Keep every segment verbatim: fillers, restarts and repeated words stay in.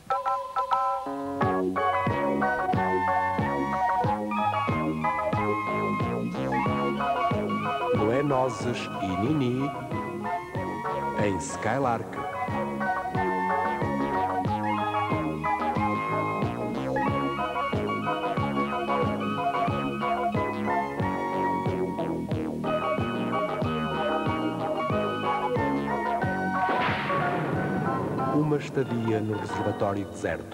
Noé, Nozes e Nini em Skylark. Uma estadia no reservatório deserto.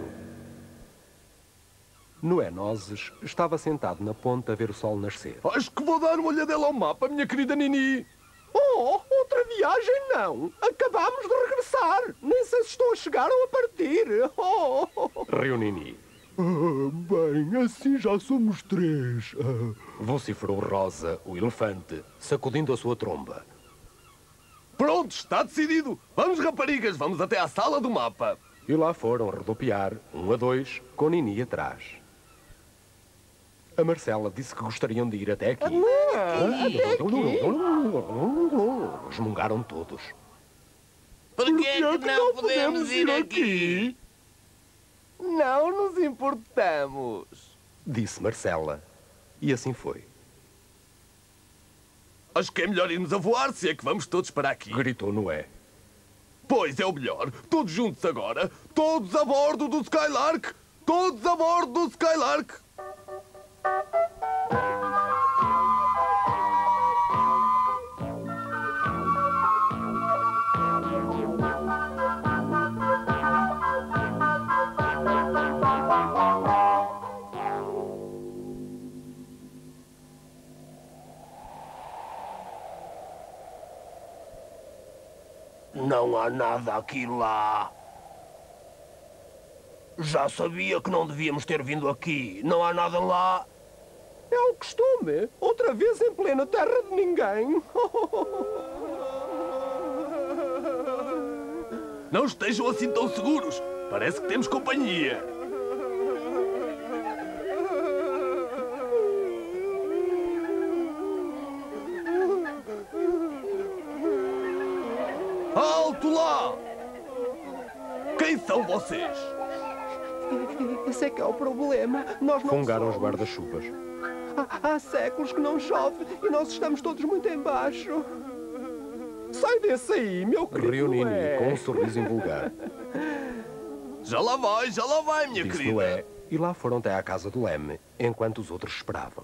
Noé Nozes estava sentado na ponte a ver o sol nascer. Acho que vou dar uma olhadela ao mapa, minha querida Nini. Oh, outra viagem não. Acabámos de regressar. Nem sei se estou a chegar ou a partir. Oh. Riu Nini. Ah, bem, assim já somos três. Ah. Vociferou Rosa, o elefante, sacudindo a sua tromba. Pronto, está decidido. Vamos, raparigas, vamos até à sala do mapa. E lá foram rodopiar, um a dois, com Nini atrás. A Marcela disse que gostariam de ir até aqui. Resmungaram todos. Por que é que não podemos ir aqui? Não nos importamos, disse Marcela. E assim foi. Acho que é melhor irmos a voar, se é que vamos todos para aqui. Gritou Noé. Pois é o melhor. Todos juntos agora. Todos a bordo do Skylark. Todos a bordo do Skylark. Não há nada aqui lá. Já sabia que não devíamos ter vindo aqui. Não há nada lá. É o costume. Outra vez em plena terra de ninguém. Não estejam assim tão seguros. Parece que temos companhia. Alto lá! Quem são vocês? Esse é que é o problema. Nós não Fungaram os somos. guarda-chuvas. Há, há séculos que não chove e nós estamos todos muito embaixo. Sai desse aí, meu querido. Riu Nini Noé. com um sorriso invulgar. Já lá vai, já lá vai, minha Disse querida. Noé, e lá foram até à casa do Leme, enquanto os outros esperavam.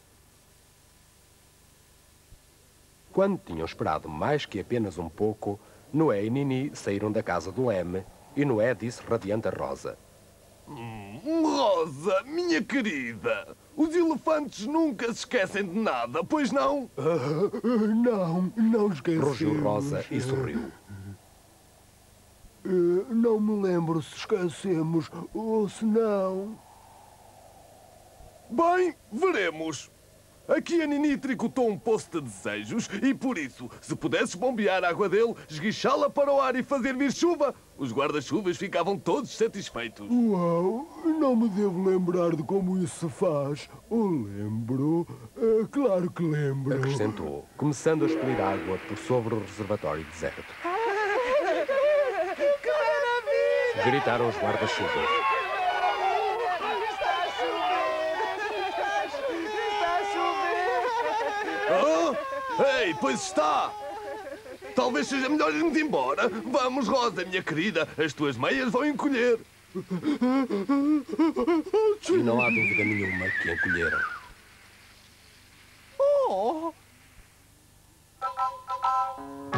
Quando tinham esperado mais que apenas um pouco, Noé e Nini saíram da casa do Leme e Noé disse radiante a Rosa. Hum, Rosa, minha querida, os elefantes nunca se esquecem de nada, pois não? Ah, não, não esquecemos. Rugiu Rosa e sorriu. Ah, não me lembro se esquecemos ou se não. Bem, veremos. Aqui a Nini tricotou um poço de desejos e, por isso, se pudesses bombear a água dele, esguichá-la para o ar e fazer vir chuva, os guarda-chuvas ficavam todos satisfeitos. Uau, não me devo lembrar de como isso se faz. Ou lembro? Ah, claro que lembro. Acrescentou, começando a expelir água por sobre o reservatório deserto. Que maravilha! Gritaram os guarda-chuvas. Está a chover! Está a chover! Ah? Ei, pois está! Talvez seja melhor irmos embora. Vamos, Rosa, minha querida, as tuas meias vão encolher. E não há dúvida nenhuma que encolheram. Oh!